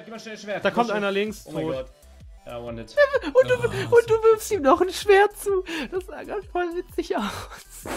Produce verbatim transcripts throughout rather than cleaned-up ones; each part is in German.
gib mal schnell Schwert. Da kommt einer links. Oh mein tot. Gott. Ja, one hit. Und du, und du wirfst ihm noch ein Schwert zu. Das sah ganz voll witzig aus.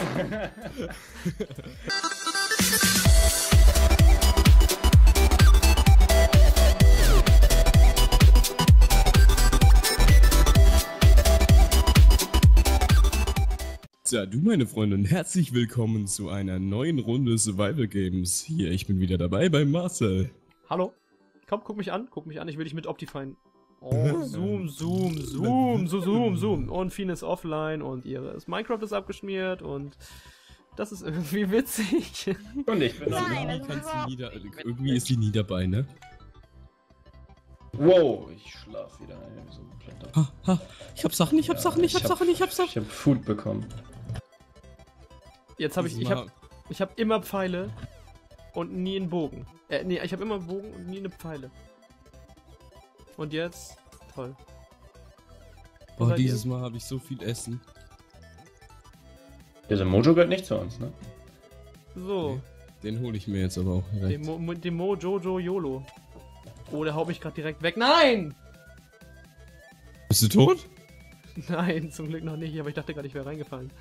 Ja, du meine Freundin, herzlich willkommen zu einer neuen Runde Survival Games. Hier, ich bin wieder dabei bei Marcel. Hallo? Komm, guck mich an, guck mich an, ich will dich mit Optifine. Oh, zoom, zoom, zoom, so, zoom, zoom. Und Fien ist offline und ihre Minecraft ist abgeschmiert und das ist irgendwie witzig. Und ich bin Also da. irgendwie, kannst du nie da, irgendwie ist die nie dabei, ne? Wow, ich schlaf wieder. Ey, so ein Ha, ha, ich hab Sachen, ich hab Ja, Sachen, ich hab ich hab- Sachen, ich hab Sachen. Ich hab Food bekommen. Jetzt habe ich, Das ich ist hab, mal- ich hab immer Pfeile und nie einen Bogen. Äh, nee, ich hab immer einen Bogen und nie eine Pfeile. Und jetzt, toll. Wo Oh, seid ihr? dieses Mal habe ich so viel Essen. Dieser Mojo gehört nicht zu uns, ne? So, Den hole ich mir jetzt aber auch dem direkt. Mo, Mo- dem Mo Jojo YOLO. Oh, der haut mich gerade direkt weg. Nein! Bist du tot? Nein, zum Glück noch nicht, aber ich dachte gerade, ich wäre reingefallen.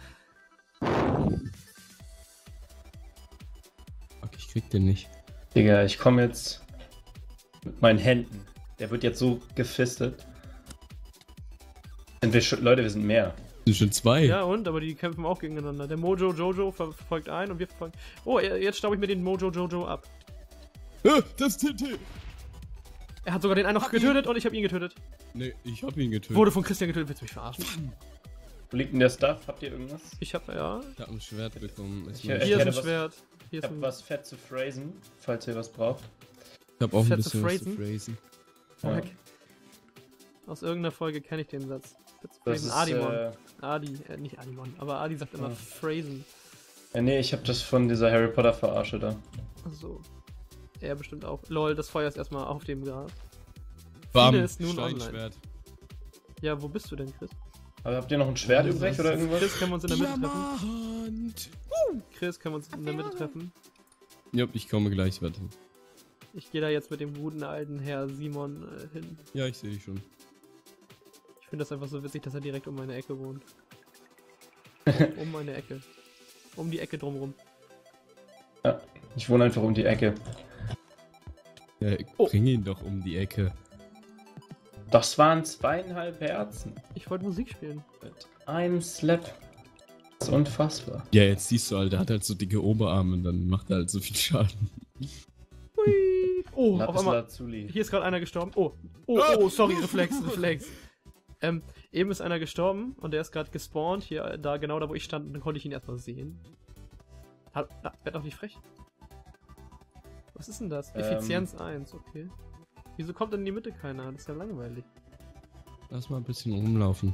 Fuck, ich krieg den nicht. Digga, ich komme jetzt mit meinen Händen. Der wird jetzt so gefistet. Sind wir schon, Leute, wir sind mehr. Sind schon zwei. Ja, und? Aber die kämpfen auch gegeneinander. Der Mojo Jojo ver verfolgt ein und wir verfolgen... Oh, jetzt staube ich mir den Mojo Jojo ab. Ah, das T T! Er hat sogar den einen noch Hab ihn. getötet und ich habe ihn getötet. Nee, ich hab ihn getötet. Wurde von Christian getötet. Willst du mich verarschen? Wo liegt denn der Stuff? Habt ihr irgendwas? Ich hab, ja... Ich hab ein Schwert bekommen. Ist Ich- mir- ich Hier ist hätte ein was- Schwert. Hier Ich ist hab ein... was fett zu phrasen, falls ihr was braucht. Ich hab auch ein Fett zu bisschen was zu phrasen? phrasen. Oh, Ja. heck. Aus irgendeiner Folge kenne ich den Satz. Jetzt Das Phrasen. ist, Adimon. äh, Adi, äh, nicht Adimon, aber Adi sagt immer Ja. Phrasen. ja, nee, ich hab das von dieser Harry Potter Verarsche da. Achso. Er bestimmt auch. Lol, das Feuer ist erstmal auf dem Gras. Bam, Viele ist nun Steinschwert. Ja, wo bist du denn, Chris? Aber habt ihr noch ein Schwert Oh, übrig das oder ist- irgendwas? Chris, können wir uns in der Mitte treffen? Diamant! Chris, können wir uns in der Mitte treffen? Jupp, ich komme gleich, warte. Ich gehe da jetzt mit dem guten alten Herr Simon äh, hin. Ja, ich sehe dich schon. Ich finde das einfach so witzig, dass er direkt um meine Ecke wohnt. Um meine Ecke. Um die Ecke drumrum. Ja, ich wohne einfach um die Ecke. Ja, Oh. bring ihn doch um die Ecke. Das waren zweieinhalb Herzen. Ich wollte Musik spielen. Mit einem Slap. Das ist unfassbar. Ja, jetzt siehst du halt, der hat halt so dicke Oberarme und dann macht er halt so viel Schaden. Hui. Oh, auf Lapis einmal. Lazuli. Hier ist gerade einer gestorben. Oh, oh, oh, sorry, Reflex, Reflex. Ähm, eben ist einer gestorben und der ist gerade gespawnt. Hier, äh, da, genau da, wo ich stand, und dann konnte ich ihn erstmal sehen. Hat, na, werd doch nicht frech. Was ist denn das? Ähm. Effizienz eins, okay. Wieso kommt denn in die Mitte keiner? Das ist ja langweilig. Lass mal ein bisschen rumlaufen.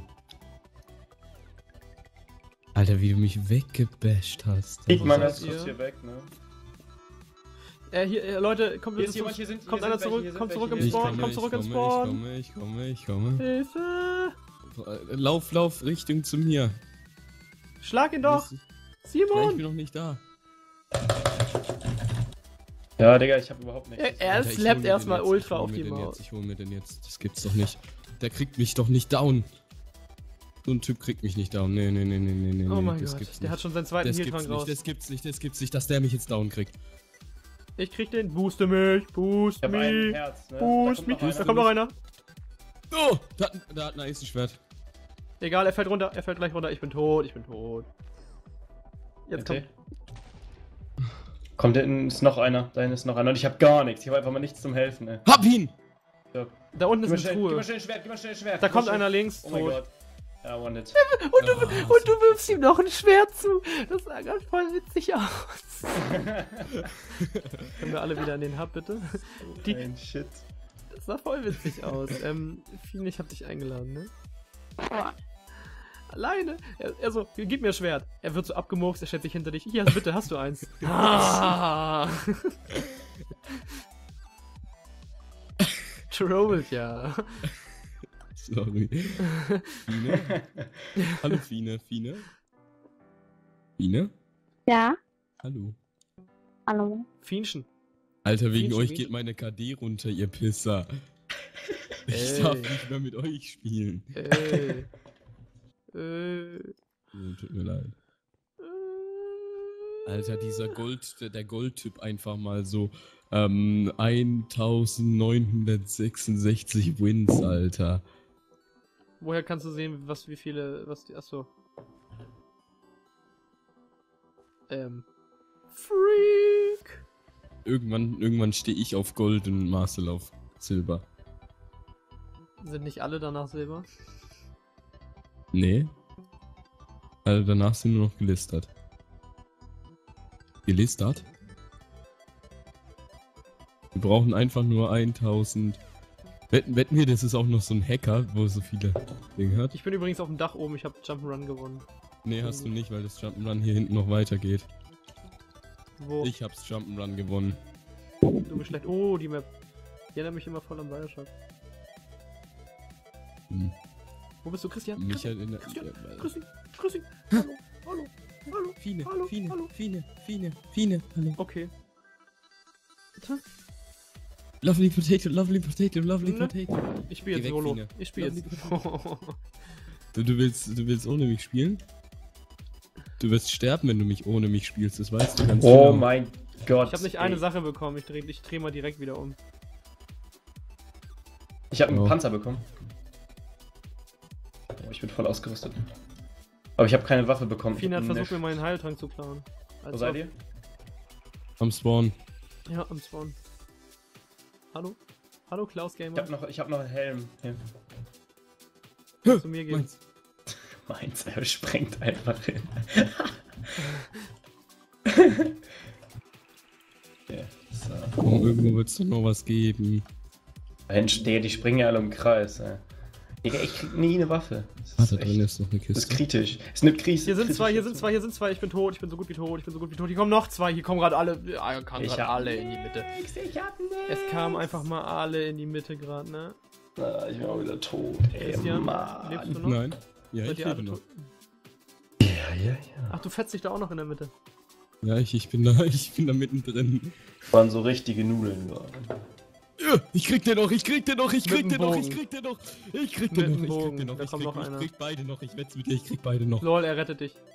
Alter, wie du mich weggebasht hast. Ich Wo meine, seid das ist ihr? hier weg, ne? Äh, hier, äh, Leute, kommt Hier bitte ist zurück. jemand, hier sind- hier kommt sind einer welche, zurück, hier sind kommt zurück welche, im hier Spawn, sind kommt zurück im ich Spawn. komme, ich komme, ich komme. Hilfe! Äh, Lauf, lauf, Richtung zu mir. Schlag ihn doch! Ja, ich bin Simon! noch nicht da. Ja, Digga, ich hab überhaupt nichts. Er, er Alter, ich hol slappt mir erstmal den jetzt, Ultra ich hol auf mir die den Maus. jetzt, Ich hol mir den jetzt. Das gibt's doch nicht. Der kriegt mich doch nicht down. So ein Typ kriegt mich nicht down. Nee, nee, nee, nee, nee, nee. Oh mein das Gott, gibt's der nicht. hat schon seinen zweiten Das Healtrank gibt's nicht, raus. das gibt's nicht, das gibt's nicht, dass der mich jetzt down kriegt. Ich krieg den. Booste mich, boost Ich hab ein me, Herz, ne? boost me. Da kommt noch Da einer. kommt noch einer. Oh, da, da hat ein Eisenschwert. Egal, er fällt runter, er fällt gleich runter. Ich bin tot, ich bin tot. Jetzt Okay. kommt. Kommt, da hinten ist noch einer. Da hinten ist noch einer. Und ich hab gar nichts. Ich hab einfach mal nichts zum Helfen, ey. Hab ihn! So. Da unten Gib mal ist eine schnell, gib mal Truhe. schnell ein Schwert, gib mal schnell ein Schwert. Da Gib mal kommt schnell- einer links, Oh mein tot. Gott. Ja, one hit. Und du, Oh, und du wirfst ihm noch ein Schwert zu. Das sah ganz voll witzig aus. Können wir alle wieder in den Hub, bitte? Die- Ein Shit. Das sah voll witzig aus. Ähm, Fien, ich hab dich eingeladen, ne? Alleine. Er, er so, gib mir Schwert. Er wird so abgemurkst, er stellt sich hinter dich. Hier, bitte, hast du eins. Ah. Trollt, ja. Sorry. Fine? Hallo Fine, Fine? Fine? Ja, Hallo. hallo. Fienchen. Alter, wegen Mädchen, euch Mädchen. geht meine K D runter, ihr Pisser. Ich Ey. darf nicht mehr mit euch spielen. Ey. äh. Oh, tut mir leid. Alter, dieser Gold, der, der Goldtyp einfach mal so ähm, eintausendneunhundertsechsundsechzig Wins, Alter. Woher kannst du sehen, was, wie viele, was die, achso. Ähm. Freak! Irgendwann, irgendwann stehe ich auf Gold und Marcel auf Silber. Sind nicht alle danach Silber? Nee. Also danach sind nur noch gelistert. Gelistert? Wir brauchen einfach nur eintausend. Wetten, wetten wir, das ist auch noch so ein Hacker, wo so viele Dinge hat? Ich bin übrigens auf dem Dach oben, ich habe Jump'n'Run gewonnen. Nee, hast du nicht, weil das Jump'n'Run hier hinten noch weitergeht. Wo? Ich hab's Jump'n'Run gewonnen. Du bist schlecht. Oh, die Map. Die erinnert mich immer voll an Bioshock. Hm. Wo bist du, Christian? Mich Christian, erinnert. Christian, Ja, weil- Chrissy, Chrissy. Hallo, hallo, hallo. Fine, Hallo, Fine, hallo. Fine, Fine, Fine, hallo. Okay. Bitte? Lovely Potato, Lovely Potato, Lovely Ne? Potato. Ich spiele Geh jetzt weg, Solo. Fine. Ich spiele jetzt. Du, du, willst, du willst ohne mich spielen? Du wirst sterben, wenn du mich ohne mich spielst, das weißt du ganz Oh genau. mein Gott. Ich habe nicht ey. eine Sache bekommen, ich drehe ich dreh mal direkt wieder um. Ich habe einen Oh. Panzer bekommen. Oh, ich bin voll ausgerüstet. Aber ich habe keine Waffe bekommen. Fine hat Ich hab versucht, mir einen meinen Heiltrank zu klauen. Wo Als seid ob- ihr? Am Spawn. Ja, am Spawn. Hallo? Hallo, Klaus Ich Gamer. habe noch, ich hab noch einen Helm. Hier. Zu mir gehen. Meins. Meins, er sprengt einfach hin. Okay, so. Oh, irgendwo wird es doch noch was geben. Da hinten steht, die springen ja alle im Kreis. Ey. Digga, ich krieg nie eine Waffe. Das Ah, ist, da drin echt, ist noch eine das ist Kiste. kritisch. Es ist eine Krise. Hier sind zwei, hier sind zwei, hier sind zwei. Ich bin tot, ich bin so gut wie tot, ich bin so gut wie tot. Hier kommen noch zwei, hier kommen gerade alle. Ja, kamen Ich gerade hab alle in die Mitte. nix, ich hab nix. Es kamen einfach mal alle in die Mitte gerade, ne? Ah, ich bin auch wieder tot. Ey, Christian, Mann. lebst du noch? Nein. Ja, Seid ich ihr lebe alle noch. tot? Ja, ja, ja. Ach, du fetzt dich da auch noch in der Mitte. Ja, ich, ich bin da, ich bin da mittendrin. Waren so richtige Nudeln gerade. Ja, ich krieg den noch, ich krieg den noch, ich Mit krieg dem den noch, ich Bogen. krieg den noch. Ich krieg Mit den noch, dem ich krieg Bogen. den noch. Da Ich kommt krieg, noch ich einer. krieg beide noch, ich wetz mit dir, ich krieg beide noch. Lol, er rettet dich.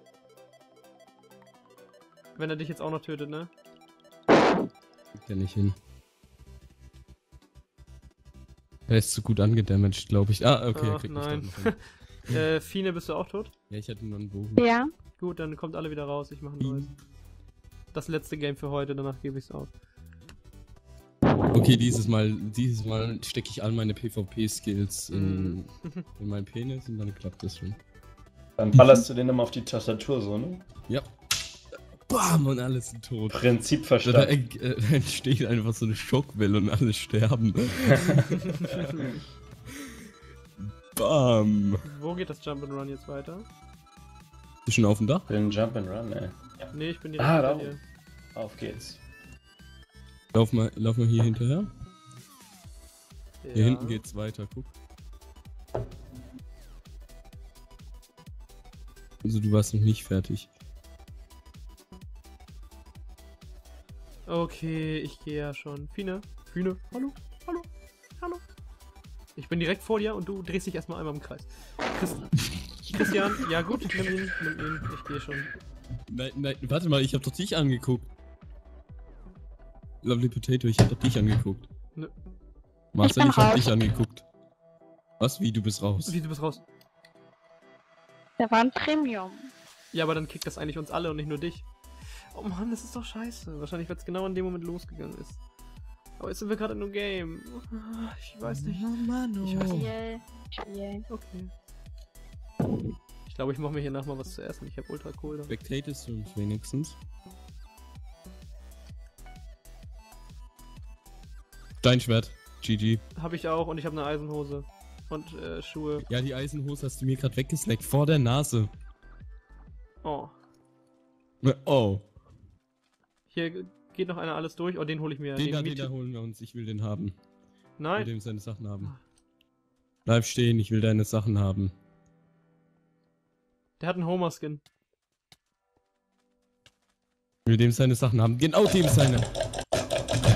Wenn er dich jetzt auch noch tötet, ne? Kriegt er nicht hin. Er ist zu gut angedamaged, glaube ich. Ah, okay, er Ach, kriegt mich nein. doch noch hin. Äh, Fine, bist du auch tot? Ja, ich hatte nur einen Bogen. Ja. Gut, dann kommt alle wieder raus, ich mache ein neues. Das letzte Game für heute, danach gebe ich's auf. Okay, dieses Mal, dieses Mal stecke ich all meine PvP-Skills in, Mhm. in meinen Penis und dann klappt das schon. Dann ballerst du den immer auf die Tastatur so, ne? Ja. Bam, und alles sind tot. Prinzip Da, verstanden. äh, da entsteht einfach so eine Schockwelle und alle sterben. Bam. Wo geht das Jump'n'Run jetzt weiter? Bist du schon auf dem Dach? Den Jump and Run, ey. Nee, ich bin direkt Ah, bei da dir. Auf geht's. Lauf mal, lauf mal hier hinterher. Hier Ja. hinten geht's weiter, guck. Also du warst noch nicht fertig. Okay, ich gehe ja schon. Fine, Fine, hallo, hallo, hallo. Ich bin direkt vor dir und du drehst dich erstmal einmal im Kreis. Christ Christian, ja gut, nimm ihn, nimm ihn, ich gehe schon. Nein, nein, warte mal, ich hab doch dich angeguckt. Lovely Potato, ich hab doch dich angeguckt. Nö. Marcel, bin ich, hab raus. dich angeguckt. Was? Wie, du bist raus? Wie, du bist raus? Der war ein Premium. Ja, aber dann kickt das eigentlich uns alle und nicht nur dich. Oh Mann, das ist doch scheiße. Wahrscheinlich, weil es genau in dem Moment losgegangen ist. Aber jetzt sind wir gerade in einem Game. Ich weiß nicht. Ich weiß nicht. Spiel. Spiel. Okay. Ich glaube, ich mache mir hier nach mal was zu essen. Ich habe ultra cool da. Spectatest du uns wenigstens? Steinschwert. G G. Habe ich auch und ich habe eine Eisenhose. Und äh, Schuhe. Ja, die Eisenhose hast du mir gerade weggesnackt. Vor der Nase. Oh. Oh. Hier geht noch einer alles durch. Oh, den hole ich mir. Den da, den Miete- da holen wir uns. Ich will den haben. Ich will Nein. dem seine Sachen haben. Bleib stehen, ich will deine Sachen haben. Der hat einen Homer-Skin. Ich will dem seine Sachen haben. Genau dem seine.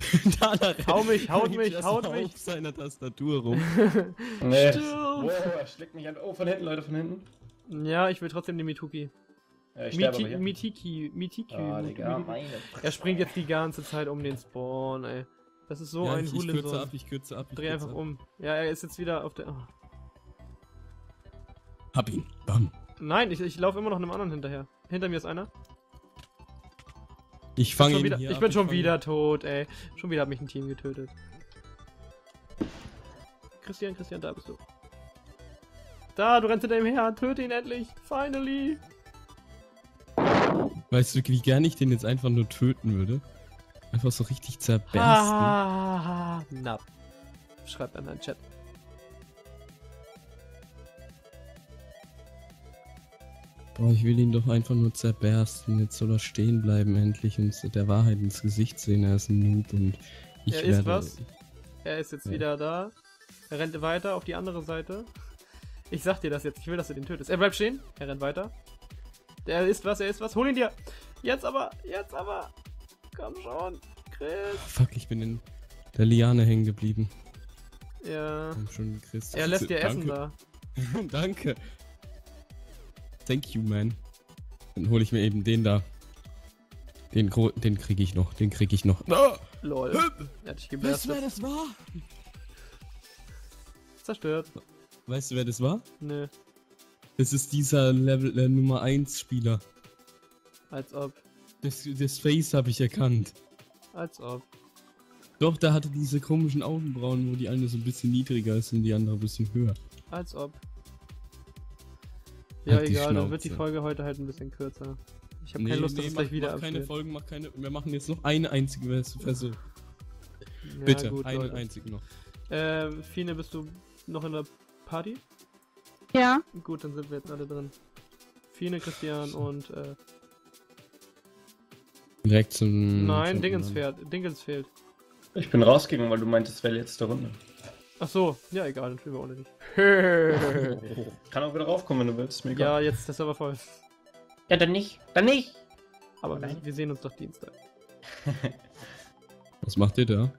Da Hau mich, haut mich, das haut auf mich. seiner Tastatur rum. Nee. Stirb. Wow, er schlägt mich an. Oh, von hinten, Leute, von hinten. Ja, ich will trotzdem den Mituki. Ja, ich sterbe Miti aber hier. Mitiki, Mitiki. Ah, Digga, Mitiki. meine Er springt jetzt die ganze Zeit um den Spawn, ey. Das ist so ja, ein ich, ich kürze Hulensohn. ab, ich kürze ab. Ich Dreh kürze einfach ab. um. Ja, er ist jetzt wieder auf der... Oh. Hab ihn. Bam. Nein, ich, ich laufe immer noch einem anderen hinterher. Hinter mir ist einer. Ich fange Schon ihn wieder, hier ich ab, bin schon fang ihn- wieder tot, ey. Schon wieder hat mich ein Team getötet. Christian, Christian, da bist du. Da, du rennst hinter ihm her. Töte ihn endlich. Finally. Weißt du, wie gern ich den jetzt einfach nur töten würde? Einfach so richtig zerbersten. Ah, na. Schreibt an deinen Chat. Boah, ich will ihn doch einfach nur zerbersten. Jetzt soll er stehen bleiben endlich und der Wahrheit ins Gesicht sehen. Er ist ein Noob und ich Er werde... ist was? Er ist jetzt Ja. wieder da. Er rennt weiter auf die andere Seite. Ich sag dir das jetzt. Ich will, dass du den tötest. Er bleibt stehen. Er rennt weiter. Er ist was, er ist was. Hol ihn dir. Jetzt aber. Jetzt aber. Komm schon. Chris. Fuck, ich bin in der Liane hängen geblieben. Ja. Komm schon, Chris. Er lässt dir Danke. Essen da. Danke. Thank you, man. Dann hole ich mir eben den da. Den, gro- den krieg ich noch. Den krieg ich noch. Ah! Lol. Er hat dich Weißt du, wer geblastet. das war? Zerstört. Weißt du, wer das war? Nö. Das ist dieser Level äh, Nummer eins Spieler. Als ob. Das, das Face habe ich erkannt. Als ob. Doch, der hatte diese komischen Augenbrauen, wo die eine so ein bisschen niedriger ist und die andere ein bisschen höher. Als ob. Ja, Halt die egal. Dann wird die Schnauze. Folge heute halt ein bisschen kürzer. Ich habe keine Lust, dass es mach, gleich wieder mach keine abspielt. Folgen, mach keine. Wir machen jetzt noch eine einzige Versuch. Ja, Bitte, gut, eine Leute. einzige noch. Ähm, Fine, bist du noch in der Party? Ja. Gut, dann sind wir jetzt alle drin. Fine, Christian und äh, Direkt zum. nein, zum Dingens anderen. fährt. Dingens fehlt. Ich bin rausgegangen, weil du meintest, es wäre letzte Runde. Ach so, ja egal, dann spielen wir ohne dich. Kann auch wieder raufkommen, wenn du willst. Mir egal. Ja, jetzt ist der Server voll. Ja, dann nicht. Dann nicht. Aber wir, Nein. wir sehen uns doch Dienstag. Was macht ihr da?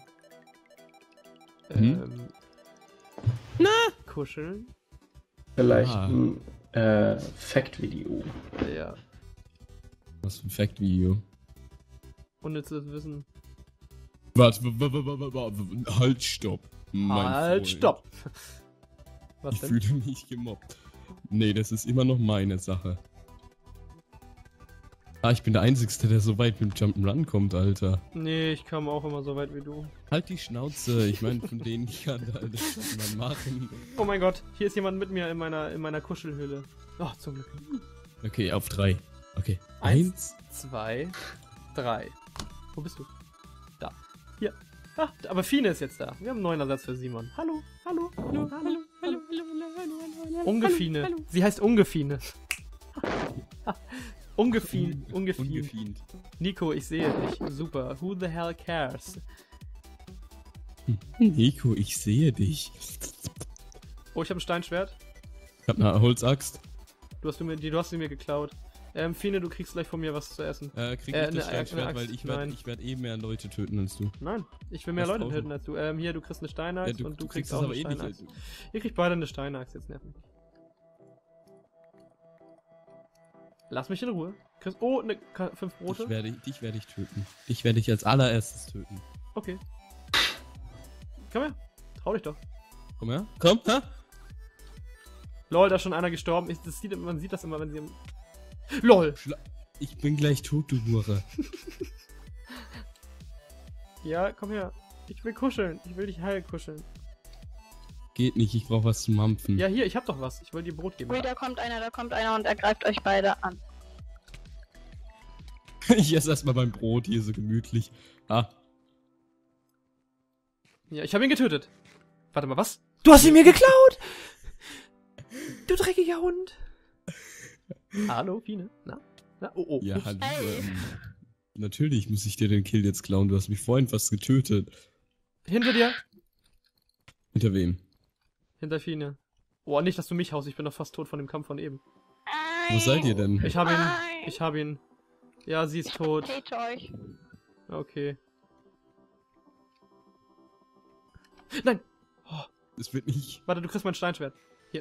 Hm? Ähm, Na? Kuscheln? Vielleicht Ah. ein äh, Fact-Video. Ja. Was für ein Fact-Video. Unnützes Wissen. Warte, w- w- w- w- w- halt, stopp. Mein halt, Freund. stopp! Was Ich denn? fühle mich gemobbt. Nee, das ist immer noch meine Sache. Ah, ich bin der Einzige, der so weit mit dem Jump'n'Run kommt, Alter. Nee, ich kam auch immer so weit wie du. Halt die Schnauze. Ich meine, von denen kann da das kann man machen. Oh mein Gott, hier ist jemand mit mir in meiner, in meiner Kuschelhülle. Oh, zum Glück. Okay, auf drei. Okay. Eins. Eins. Zwei, drei. Wo bist du? Da. Hier. Ah, aber Fine ist jetzt da. Wir haben einen neuen Ersatz für Simon. Hallo, hallo, hallo, hallo, hallo. Ungefine. Sie heißt Ungefine. Ungefien, Un- ungefien. Ungefient. Nico, ich sehe dich. Super. Who the hell cares? Nico, ich sehe dich. Oh, ich habe ein Steinschwert. Ich hab eine Holzaxt. Du hast, du mir, die, du hast sie mir geklaut. Ähm, Fine, du kriegst gleich von mir was zu essen. Äh, krieg Äh, ich das eine- eine Steinschwert, Axt. weil ich werde Nein. ich werd eh mehr Leute töten als du. Nein, ich will mehr Was Leute draußen? töten als du. Ähm, hier, du kriegst eine Steinachs Ja, du, und du, du kriegst, kriegst auch es eine aber eh Steinachs. nicht. Ihr kriegt beide eine Steinachs, jetzt nervt mich. Lass mich in Ruhe. Chris, oh, ne, Ka- fünf Brote. Dich werde, dich werde ich töten. Dich werde ich als allererstes töten. Okay. Komm her. Trau dich doch. Komm her. Komm, ha? Lol, da ist schon einer gestorben. Ich, das sieht, man sieht das immer, wenn sie... im- LOL! Schla ich bin gleich tot, du Hure. Ja, komm her. Ich will kuscheln. Ich will dich heil kuscheln. Geht nicht, ich brauche was zum Mampfen. Ja, hier, ich hab doch was. Ich wollte dir Brot geben. Ui, da kommt einer, da kommt einer und er greift euch beide an. Ich esse erstmal beim Brot hier so gemütlich. Ah. Ja, ich habe ihn getötet. Warte mal, was? Du hast ihn mir geklaut! Du dreckiger Hund! Hallo, Fine. Na? Na? Oh, oh. Ja, ups. hallo. Hey. Ähm, natürlich muss ich dir den Kill jetzt klauen. Du hast mich vorhin fast getötet. Hinter dir. Hinter wem? Hinter Fine. Oh, nicht, dass du mich haust. Ich bin doch fast tot von dem Kampf von eben. Wo seid ihr denn? Ich habe ihn. Nein. Ich habe ihn. Ja, sie ist tot. Täte euch. Okay. Nein! Es wird nicht. Warte, du kriegst mein Steinschwert.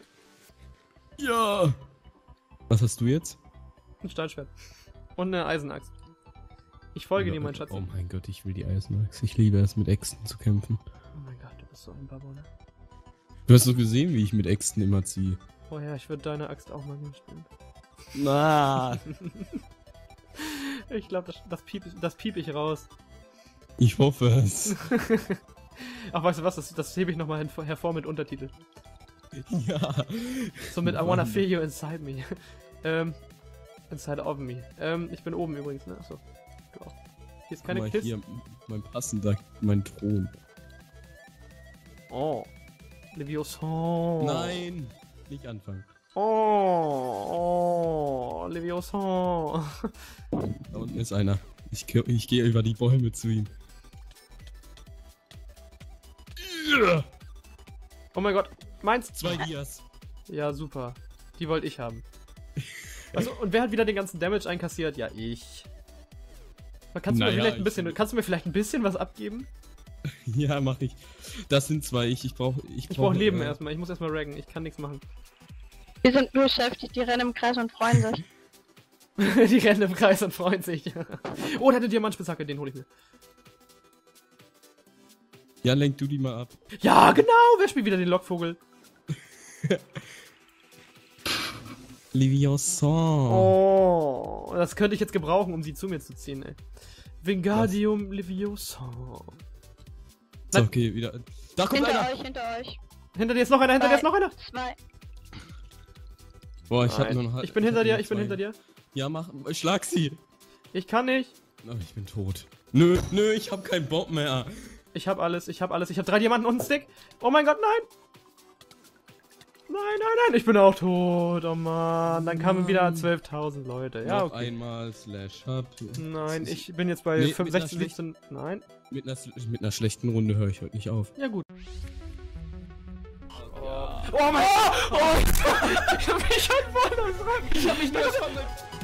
Ja! Was hast du jetzt? Ein Steinschwert. Und eine Eisenaxt. Ich folge dir, mein Schatz. Oh mein Gott, ich will die Eisenachse. Ich liebe es, mit Äxten zu kämpfen. Oh mein Gott, du bist so ein Baboner. Du hast doch gesehen, wie ich mit Äxten immer ziehe. Oh ja, ich würde deine Axt auch mal gerne spielen. Na. Ich glaube, das, das, piep, das piep ich raus. Ich hoffe es. Ach, weißt du was, das, das hebe ich nochmal hervor mit Untertitel. Ja. So mit I wanna feel you inside me. ähm, inside of me. Ähm, ich bin oben übrigens, ne? Achso. Du auch. Hier ist keine Guck mal, Kiste. hier, mein passender, mein Thron. Oh. Leviosa. Nein, nicht anfangen. Oh. Oh. Leviosa. Da unten ist einer. Ich, geh- ich gehe über die Bäume zu ihm. Oh mein Gott. Meins. Zwei Dias. Ja, super. Die wollte ich haben. Also, und wer hat wieder den ganzen Damage einkassiert? Ja, ich. Kannst du, mir Naja, vielleicht ein ich- bisschen, kannst du mir vielleicht ein bisschen was abgeben? Ja, mach ich. Das sind zwei. Ich, ich brauche. Ich, Ich brauche Leben äh, erstmal. Ich muss erstmal raggen. Ich kann nichts machen. Wir sind beschäftigt, die rennen im Kreis und freuen sich. Die rennen im Kreis und freuen sich. Oh, da hat eine Diamantspitzhacke. Den hole ich mir. Ja, lenk du die mal ab. Ja, genau. Wer spielt wieder den Lockvogel? Leviosa. Oh, das könnte ich jetzt gebrauchen, um sie zu mir zu ziehen, ey. Wingardium Leviosa. So, okay, wieder. Da kommt Hinter einer. euch, hinter euch. Hinter dir ist noch einer, hinter dir ist noch einer. Zwei. Boah, ich hab Nein. nur noch. Ich bin hinter hab dir, nur ich bin zwei. hinter dir. Ja, mach. Schlag sie. Ich kann nicht. Oh, ich bin tot. Nö, nö, ich hab keinen Bock mehr. Ich hab alles, ich hab alles. Ich hab drei Diamanten und einen Stick. Oh mein Gott, nein. Nein, nein, nein. Ich bin auch tot. Oh Mann. Dann kamen wieder zwölftausend Leute. Ja, Noch okay. einmal slash hub. Nein, ich bin jetzt bei Nee, fünf, mit einer sechzehn, siebzehn. Nein. Mit einer, mit einer schlechten Runde höre ich heute nicht auf. Ja, gut. Oh, oh mein Gott! Oh, ich hab mich schon voll. Ich hab mich nur